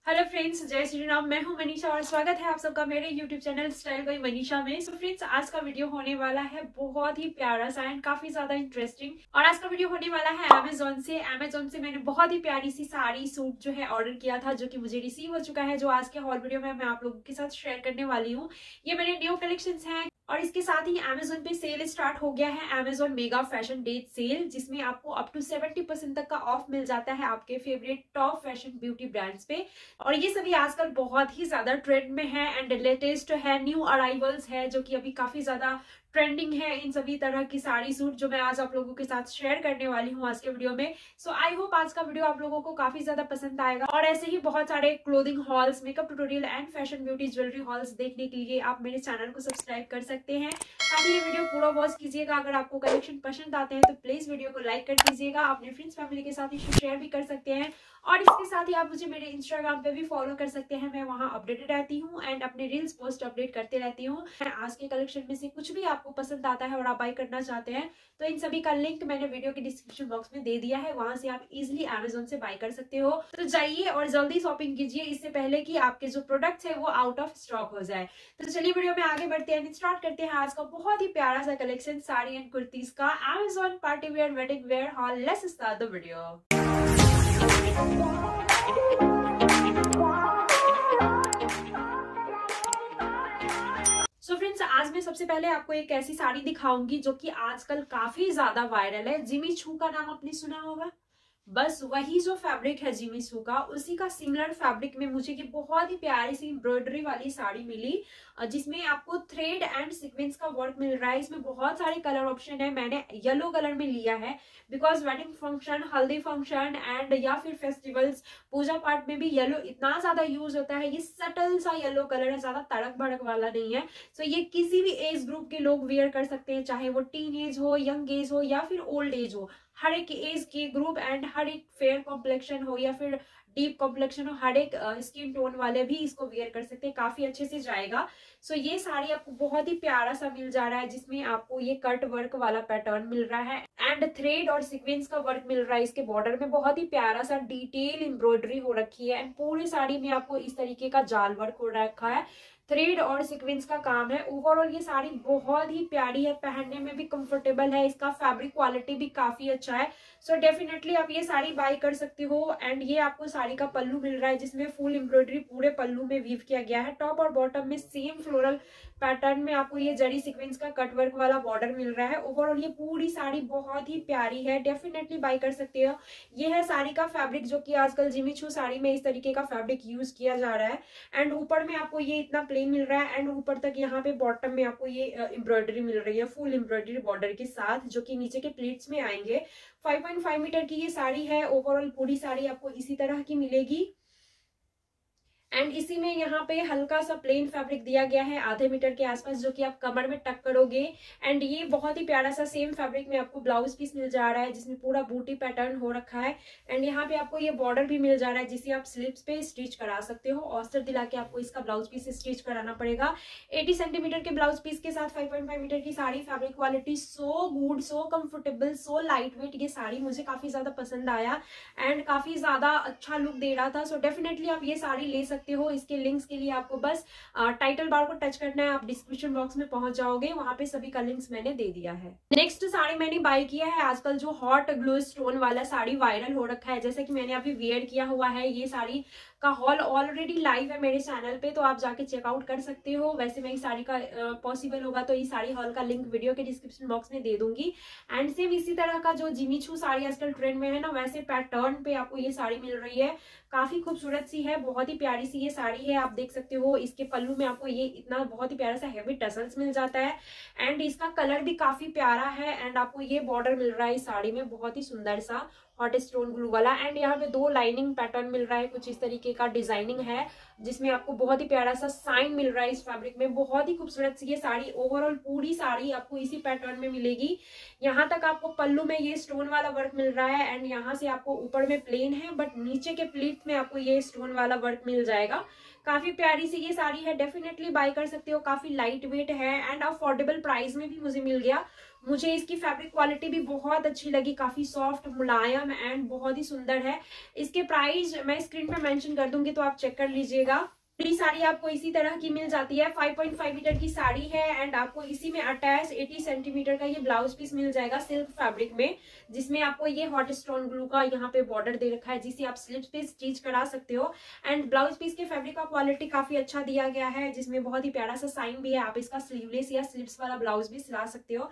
Hello friends, जय श्री राम। मैं हूं मनीषा और स्वागत है आप सबका मेरे YouTube channel style by Manisha में। सो फ्रेंड्स, आज का वीडियो होने वाला है बहुत ही प्यारा सा एंड काफी ज्यादा इंटरेस्टिंग। और आज का वीडियो होने वाला है अमेजोन से मैंने बहुत ही प्यारी सी साड़ी सूट जो है ऑर्डर किया था, जो कि मुझे रिसीव हो चुका है, जो आज के हॉल वीडियो में मैं आप लोगों के साथ शेयर करने वाली हूँ। ये मेरे न्यू कलेक्शंस हैं और इसके साथ ही अमेजोन पे सेल स्टार्ट हो गया है, Amazon mega fashion days sale, जिसमें आपको अप टू 70% तक का ऑफ मिल जाता है आपके favourite top fashion beauty brands पे। और ये सभी आजकल बहुत ही ज्यादा ट्रेंड में है एंड लेटेस्ट है, न्यू अराइवल्स है, जो कि अभी काफी ज्यादा ट्रेंडिंग है। इन सभी तरह की साड़ी सूट जो मैं आज आप लोगों के साथ शेयर करने वाली हूँ आज के वीडियो में। सो आई होप आज का वीडियो आप लोगों को काफी ज्यादा पसंद आएगा। और ऐसे ही बहुत सारे clothing hauls, makeup tutorial and fashion beauty jewellery hauls देखने के लिए आप मेरे चैनल को सब्सक्राइब कर सकते हैं। साथ ही ये वीडियो पूरा वॉच कीजिएगा। अगर आपको कलेक्शन पसंद आते हैं तो प्लीज वीडियो को लाइक कर दीजिएगा, अपने फ्रेंड्स फैमिली के साथ इसे शेयर भी कर सकते हैं। और इसके साथ ही आप मुझे मेरे इंस्टाग्राम पे भी फॉलो कर सकते हैं, मैं वहां अपडेटेड रहती हूँ एंड अपने रील्स पोस्ट अपडेट करते रहती हूँ। आज के कलेक्शन में से कुछ भी आपको पसंद आता है और आप बाई करना चाहते हैं तो इन सभी का लिंक मैंने वीडियो के डिस्क्रिप्शन बॉक्स में दे दिया है, वहां से आप इजिली अमेजोन से बाई कर सकते हो। तो जाइए और जल्दी शॉपिंग कीजिए इससे पहले कि आपके जो प्रोडक्ट्स है वो आउट ऑफ स्टॉक हो जाए। तो चलिए वीडियो में आगे बढ़ते हैं, स्टार्ट करते हैं आज का बहुत ही प्यारा सा कलेक्शन साड़ी एंड कुर्तीज का Amazon party wear wedding wear haul. Let's start the video. So friends, आज मैं सबसे पहले आपको एक ऐसी साड़ी दिखाऊंगी जो कि आजकल काफी ज्यादा वायरल है। जिमी चू का नाम आपने सुना होगा, बस वही जो फैब्रिक है जिमी चू का, उसी का सिमिलर फैब्रिक में मुझे ये बहुत ही प्यारी सी एम्ब्रॉयडरी वाली साड़ी मिली, जिसमें आपको थ्रेड एंड सीक्वेंस का वर्क मिल रहा है। इसमें बहुत सारे कलर ऑप्शन है। मैंने येलो कलर में लिया है because wedding function, Haldi function and या फिर फेस्टिवल्स, पूजा पाठ में भी येलो इतना ज्यादा यूज होता है। ये सटल सा येलो कलर है, ज्यादा तड़क भड़क वाला नहीं है। सो ये किसी भी एज ग्रुप के लोग वेयर कर सकते हैं, चाहे वो टीन एज हो, यंग एज हो या फिर ओल्ड एज हो। हर एक एज के ग्रुप एंड हर एक फेयर कॉम्प्लेक्शन हो या फिर डीप कॉम्प्लेक्शन हो, हर एक स्किन टोन वाले भी इसको वेयर कर सकते हैं, काफी अच्छे से जाएगा। सो ये साड़ी आपको बहुत ही प्यारा सा मिल जा रहा है, जिसमें आपको ये कट वर्क वाला पैटर्न मिल रहा है एंड थ्रेड और सीक्वेंस का वर्क मिल रहा है। इसके बॉर्डर में बहुत ही प्यारा सा डिटेल एम्ब्रॉयडरी हो रखी है एंड पूरी साड़ी में आपको इस तरीके का जाल वर्क हो रखा है, थ्रेड और सीक्वेंस का काम है। ओवरऑल ये साड़ी बहुत ही प्यारी है, पहनने में भी कंफर्टेबल है, इसका फैब्रिक क्वालिटी भी काफी अच्छा है। सो डेफिनेटली आप ये साड़ी बाय कर सकते हो। एंड ये आपको साड़ी का पल्लू मिल रहा है, जिसमें फुल एम्ब्रॉयडरी पूरे पल्लू में वीव किया गया है। टॉप और बॉटम में सेम फ्लोरल पैटर्न में आपको ये जरी सीक्वेंस का कट वर्क वाला बॉर्डर मिल रहा है। ओवरऑल ये पूरी साड़ी बहुत ही प्यारी है, डेफिनेटली बाय कर सकते हो। ये है साड़ी का फैब्रिक, जो कि आजकल जिमी चू साड़ी में इस तरीके का फैब्रिक यूज किया जा रहा है। एंड ऊपर में आपको ये इतना प्लेन मिल रहा है एंड ऊपर तक यहाँ पे बॉटम में आपको ये एम्ब्रॉयडरी मिल रही है, फुल एम्ब्रॉयडरी बॉर्डर के साथ, जो कि नीचे के प्लीट्स में आएंगे। 5.5 मीटर की ये साड़ी है। ओवरऑल पूरी साड़ी आपको इसी तरह की मिलेगी एंड इसी में यहाँ पे हल्का सा प्लेन फैब्रिक दिया गया है आधे मीटर के आसपास, जो कि आप कमर में टक करोगे। एंड ये बहुत ही प्यारा सा सेम फैब्रिक में आपको ब्लाउज पीस मिल जा रहा है, जिसमें पूरा बूटी पैटर्न हो रखा है एंड यहाँ पे आपको ये बॉर्डर भी मिल जा रहा है, जिसे आप स्लीव्स पे स्टिच करा सकते हो। औसत दिला के आपको इसका ब्लाउज पीस स्टिच कराना पड़ेगा। 80 सेंटीमीटर के ब्लाउज पीस के साथ 5.5 मीटर की sari, fabric quality so good, so comfortable, so light weight. ये साड़ी मुझे काफी ज्यादा पसंद आया एंड काफी ज्यादा अच्छा लुक दे रहा था। सो डेफिनेटली आप ये साड़ी ले सकते हो। इसके लिंक्स के लिए आपको बस टाइटल बार को टच करना है, आप डिस्क्रिप्शन बॉक्स में पहुंच जाओगे, वहां पे सभी का लिंक्स मैंने दे दिया है। नेक्स्ट साड़ी मैंने बाय किया है, आजकल जो हॉट ग्लो स्टोन वाला साड़ी वायरल हो रखा है, जैसे कि मैंने अभी वेयर किया हुआ है। ये साड़ी का हॉल ऑलरेडी लाइव है मेरे चैनल पे, तो आप जाके चेकआउट कर सकते हो। वैसे मैं इस साड़ी का पॉसिबल होगा तो इस साड़ी हॉल का लिंक वीडियो के डिस्क्रिप्शन बॉक्स में दे दूंगी। एंड सेम इसी तरह का जो जिमी चू साड़ी आजकल ट्रेंड में है ना, वैसे पैटर्न पे आपको ये साड़ी मिल रही है। काफी खूबसूरत सी है, बहुत ही प्यारी सी ये साड़ी है, आप देख सकते हो। इसके पल्लू में आपको ये इतना बहुत ही प्यारा सा हेवी टसल्स मिल जाता है एंड इसका कलर भी काफी प्यारा है। एंड आपको ये बॉर्डर मिल रहा है इस साड़ी में, बहुत ही सुंदर सा हॉट स्टोन ग्लू वाला। एंड यहाँ पे 2 लाइनिंग पैटर्न मिल रहा है, कुछ इस तरीके का डिजाइनिंग है, जिसमें आपको बहुत ही प्यारा सा साइन मिल रहा है इस फैब्रिक में। बहुत ही खूबसूरत सी ये साड़ी, ओवरऑल पूरी साड़ी आपको इसी पैटर्न में मिलेगी। यहाँ तक आपको पल्लू में ये स्टोन वाला वर्क मिल रहा है एंड यहाँ से आपको ऊपर में प्लेन है, बट नीचे के प्लीट में आपको ये स्टोन वाला वर्क मिल जाएगा। काफी प्यारी सी ये साड़ी है, डेफिनेटली बाय कर सकते हो। काफी लाइट वेट है एंड अफोर्डेबल प्राइस में भी मुझे मिल गया। मुझे इसकी फैब्रिक क्वालिटी भी बहुत अच्छी लगी, काफी सॉफ्ट, मुलायम एंड बहुत ही सुंदर है। इसके प्राइस मैं स्क्रीन पे मेंशन कर दूंगी, तो आप चेक कर लीजिएगा। पूरी साड़ी आपको इसी तरह की मिल जाती है। 5.5 मीटर की साड़ी है एंड आपको इसी में अटैच 80 सेंटीमीटर का ये ब्लाउज पीस मिल जाएगा सिल्क फैब्रिक में, जिसमें आपको ये हॉट स्टोन ग्लू का यहाँ पे बॉर्डर दे रखा है, जिसे आप स्लिप्स पे स्टिच करा सकते हो। एंड ब्लाउज पीस के फैब्रिक का क्वालिटी काफी अच्छा दिया गया है, जिसमें बहुत ही प्यारा सा साइन भी है। आप इसका स्लीवलेस या स्लिप्स वाला ब्लाउज भी सिला सकते हो।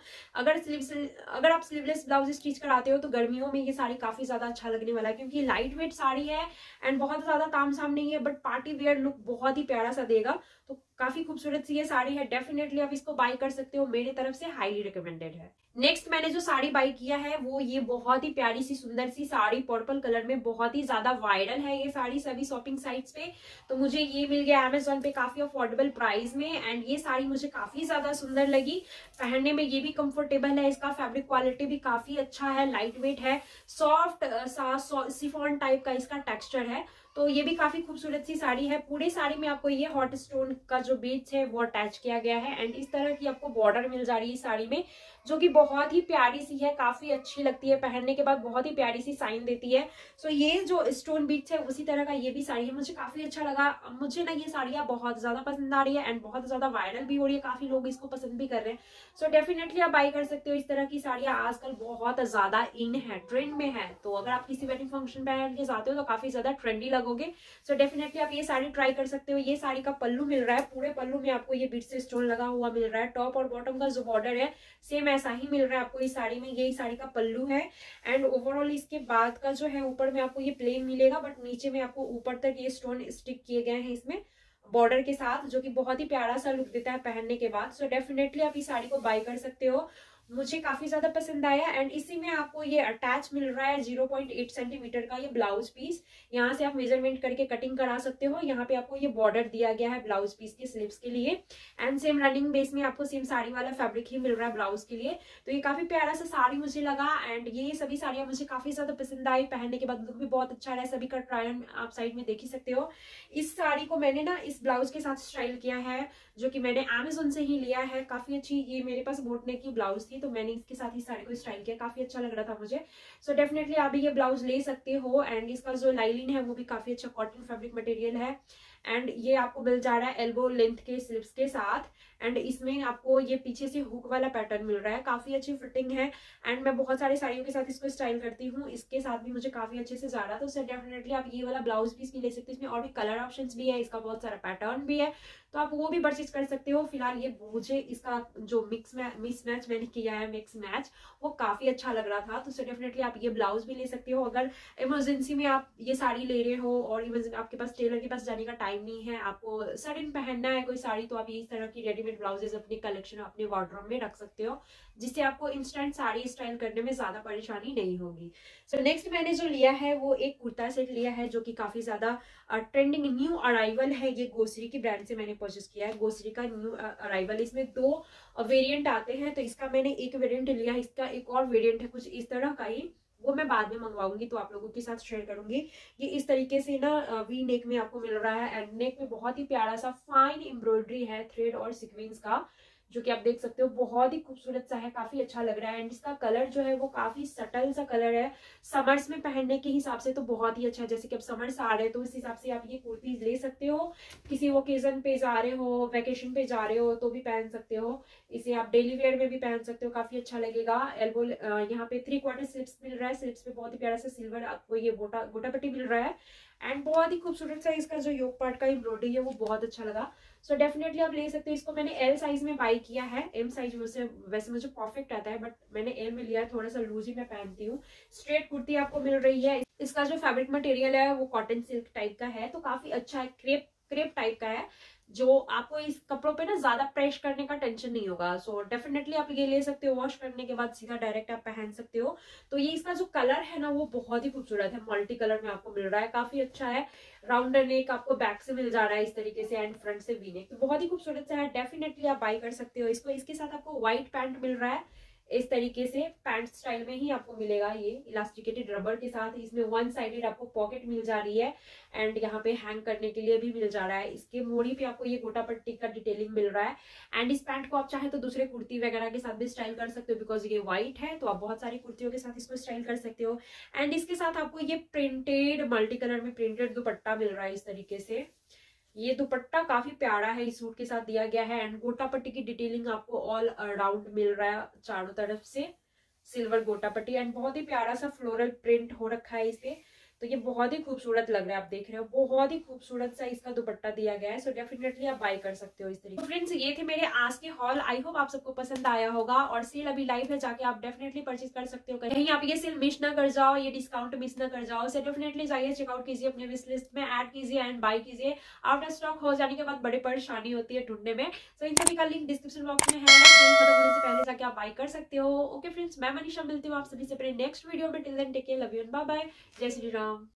अगर आप स्लीवलेस ब्लाउज स्टिच कराते हो तो गर्मियों में ये साड़ी काफी ज्यादा अच्छा लगने वाला है, क्योंकि लाइट वेट साड़ी है एंड बहुत ज्यादा तामझाम नहीं है, बट पार्टी वेयर लुक बहुत ही प्यारा सा देगा। तो काफी खूबसूरत सी ये साड़ी है, डेफिनेटली आप इसको बाय कर सकते हो, मेरे तरफ से हाईली रिकमेंडेड है। नेक्स्ट मैंने जो साड़ी बाय किया है वो ये बहुत ही प्यारी सी सुंदर सी साड़ी पर्पल कलर में, बहुत ही ज्यादा वायरल है ये साड़ी सभी शॉपिंग साइट्स पे। तो मुझे ये मिल गया अमेजोन पे काफी अफोर्डेबल प्राइस में एंड ये साड़ी मुझे काफी ज्यादा सुंदर लगी। पहनने में ये भी कंफर्टेबल है, इसका फैब्रिक क्वालिटी भी काफी अच्छा है, लाइट वेट है, सॉफ्ट सा सिफॉन टाइप का इसका टेक्सचर है। तो ये भी काफी खूबसूरत सी साड़ी है। पूरे साड़ी में आपको ये हॉट स्टोन का जो बीट्स है वो अटैच किया गया है एंड इस तरह की आपको बॉर्डर मिल जा रही है साड़ी में, जो कि बहुत ही प्यारी सी है, काफी अच्छी लगती है पहनने के बाद, बहुत ही प्यारी सी साइन देती है। सो ये जो स्टोन बीट्स है उसी तरह का ये भी साड़ी है, मुझे काफी अच्छा लगा। मुझे ना ये साड़ियाँ बहुत ज्यादा पसंद आ रही है एंड बहुत ज्यादा वायरल भी हो रही है, काफी लोग इसको पसंद भी कर रहे हैं। सो डेफिनेटली आप बाई कर सकते हो। इस तरह की साड़ियाँ आजकल बहुत ज्यादा इन है, ट्रेंड में है। तो अगर आप किसी वेडिंग फंक्शन पहन के जाते हो तो काफी ज्यादा ट्रेंडी लगोगे। सो डेफिनेटली आप ये साड़ी ट्राई कर सकते हो। ये साड़ी का पल्लू मिल रहा है, पूरे पल्लू में आपको ये बीट से स्टोन लगा हुआ मिल रहा है। टॉप और बॉटम का जो बॉर्डर है सेम ऐसा ही मिल रहा है आपको इस साड़ी में। यही साड़ी का पल्लू है एंड ओवरऑल इसके बाद का जो है ऊपर में आपको ये प्लेन मिलेगा, बट नीचे में आपको ऊपर तक ये स्टोन स्टिक किए गए हैं इसमें बॉर्डर के साथ, जो कि बहुत ही प्यारा सा लुक देता है पहनने के बाद। सो डेफिनेटली आप इस साड़ी को बाय कर सकते हो, मुझे काफी ज्यादा पसंद आया। एंड इसी में आपको ये अटैच मिल रहा है 0.8 सेंटीमीटर का ये ब्लाउज पीस। यहाँ से आप मेजरमेंट करके कटिंग करा सकते हो। यहाँ पे आपको ये बॉर्डर दिया गया है ब्लाउज पीस के स्लीव्स के लिए एंड सेम रनिंग बेस में आपको सेम साड़ी वाला फैब्रिक ही मिल रहा है ब्लाउज के लिए। तो ये काफी प्यारा सा साड़ी मुझे लगा एंड ये सभी साड़ियां मुझे काफी ज्यादा पसंद आई। पहनने के बाद लुक भी बहुत अच्छा रहा है, सभी का ट्रायल आप साइड में देख ही सकते हो। इस साड़ी को मैंने ना इस ब्लाउज के साथ स्टाइल किया है, जो कि मैंने अमेजोन से ही लिया है। काफी अच्छी ये मेरे पास बोट नेक की ब्लाउज थी, तो मैंने इसके साथ ही साड़ी को स्टाइल किया, काफी अच्छा लग रहा था मुझे। सो डेफिनेटली आप भी ये ब्लाउज ले सकते हो एंड इसका जो लाइनिंग है वो भी काफी अच्छा कॉटन फैब्रिक मटेरियल है एंड ये आपको मिल जा रहा है एल्बो लेंथ के स्लीव्स के साथ एंड इसमें आपको ये पीछे से हुक वाला पैटर्न मिल रहा है, काफी अच्छी फिटिंग है एंड मैं बहुत सारी साड़ियों के साथ इसको स्टाइल करती हूँ, इसके साथ भी मुझे काफी अच्छे से जा रहा था। तो डेफिनेटली आप ये वाला ब्लाउज पीस भी ले सकते हो, इसमें और भी कलर ऑप्शंस भी है, इसका बहुत सारा पैटर्न भी है, तो आप वो भी परचेज कर सकते हो। फिलहाल ये मुझे इसका जो मिक्स मैच मैंने किया है, मिक्स मैच, वो काफी अच्छा लग रहा था। तो डेफिनेटली आप ये ब्लाउज भी ले सकते हो। अगर इमरजेंसी में आप ये साड़ी ले रहे हो और आपके पास टेलर के पास जाने का टाइम नहीं है, आपको सडन पहनना है कोई साड़ी, तो आप इस तरह की रेडीमेड ब्लाउजेज अपनी कलेक्शन अपने वार्डरोब में रख सकते हो, जिससे आपको इंस्टेंट साड़ी स्टाइल करने में ज्यादा परेशानी नहीं होगी। सो नेक्स्ट मैंने जो लिया है वो एक कुर्ता सेट लिया है, जो कि काफी ज्यादा ट्रेंडिंग न्यू अराइवल है। ये गोसरी की ब्रांड से मैंने परचेस किया है, गोसरी का न्यू अराइवल। इसमें 2 वेरिएंट आते हैं, तो इसका मैंने एक वेरिएंट लिया है, इसका एक और वेरिएंट है कुछ इस तरह का ही, वो मैं बाद में मंगवाऊंगी तो आप लोगों के साथ शेयर करूंगी। ये इस तरीके से ना वी नेक में आपको मिल रहा है एंड नेक में बहुत ही प्यारा सा फाइन एम्ब्रॉयडरी है थ्रेड और सीक्वेंस का, जो कि आप देख सकते हो बहुत ही खूबसूरत सा है, काफी अच्छा लग रहा है एंड इसका कलर जो है वो काफी सटल सा कलर है। समर्स में पहनने के हिसाब से तो बहुत ही अच्छा है, जैसे कि अब समर्स आ रहे हैं तो इस हिसाब से आप ये कुर्तीज ले सकते हो। किसी ओकेजन पे जा रहे हो, वेकेशन पे जा रहे हो तो भी पहन सकते हो, इसे आप डेली वेयर में भी पहन सकते हो, काफी अच्छा लगेगा। एल्बो यहाँ पे 3/4 स्लिप्स मिल रहा है, स्लिप्स पे बहुत ही प्यारा सा सिल्वर आपको ये गोटा पट्टी मिल रहा है एंड बहुत ही खूबसूरत सा इसका जो योक पार्ट का एम्ब्रॉयडरी है वो बहुत अच्छा लगा। सो डेफिनेटली आप ले सकते हो। इसको मैंने एल साइज में बाई किया है, एम साइज मुझसे वैसे मुझे परफेक्ट आता है, बट मैंने एल में लिया है, थोड़ा सा लूज ही मैं पहनती हूँ। स्ट्रेट कुर्ती आपको मिल रही है, इसका जो फैब्रिक मटेरियल है वो कॉटन सिल्क टाइप का है, तो काफी अच्छा है, क्रेप टाइप का है, जो आपको इस कपड़ों पे ना ज्यादा प्रेस करने का टेंशन नहीं होगा। सो डेफिनेटली आप ये ले सकते हो, वॉश करने के बाद सीधा डायरेक्ट आप पहन सकते हो। तो ये इसका जो कलर है ना वो बहुत ही खूबसूरत है, मल्टी कलर में आपको मिल रहा है, काफी अच्छा है। राउंड नेक आपको बैक से मिल जा रहा है इस तरीके से एंड फ्रंट से वी नेक, तो बहुत ही खूबसूरत सा है। डेफिनेटली आप बाई कर सकते हो इसको। इसके साथ आपको व्हाइट पैंट मिल रहा है इस तरीके से पैंट स्टाइल में ही आपको मिलेगा। ये इलास्टिकेटेड रबर के साथ इसमें वन साइडेड आपको पॉकेट मिल जा रही है एंड यहाँ पे हैंग करने के लिए भी मिल जा रहा है। इसके मोड़ी पे आपको ये गोटा पट्टी का डिटेलिंग मिल रहा है एंड इस पैंट को आप चाहे तो दूसरे कुर्ती वगैरह के साथ भी स्टाइल कर सकते हो, बिकॉज ये व्हाइट है तो आप बहुत सारी कुर्तियों के साथ इसको स्टाइल कर सकते हो। एंड इसके साथ आपको ये प्रिंटेड मल्टी कलर में प्रिंटेड दुपट्टा मिल रहा है इस तरीके से। ये दुपट्टा काफी प्यारा है, इस सूट के साथ दिया गया है एंड गोटा पट्टी की डिटेलिंग आपको ऑल अराउंड मिल रहा है चारों तरफ से, सिल्वर गोटा पट्टी एंड बहुत ही प्यारा सा फ्लोरल प्रिंट हो रखा है इस पे। तो ये बहुत ही खूबसूरत लग रहा है, आप देख रहे हो बहुत ही खूबसूरत सा इसका दुपट्टा दिया गया है। सो डेफिनेटली आप बाय कर सकते हो इस तरीके। तो फ्रेंड्स ये थे मेरे आज के हॉल, आई होप आप सबको पसंद आया होगा और सेल अभी लाइव है, जाके आप डेफिनेटली परचेज कर सकते हो। कहीं आप ये सेल मिस ना कर जाओ, ये डिस्काउंट मिस ना कर जाओ। सो डेफिनेटली जाइए, चेकआउट कीजिए, अपने विश लिस्ट में ऐड कीजिए एंड बाय कीजिए। आउट ऑफ स्टॉक हो जाने के बाद बड़ी परेशानी होती है ढूंढने में। सो इन सभी का लिंक डिस्क्रिप्शन बॉक्स में है, सेल खत्म होने से पहले जाके आप बाय कर सकते हो। ओके फ्रेंड्स, मैं मनीषा मिलती हूँ आप सभी से अपने नेक्स्ट वीडियो में। Till then take care, love you and bye bye. जय श्री राम।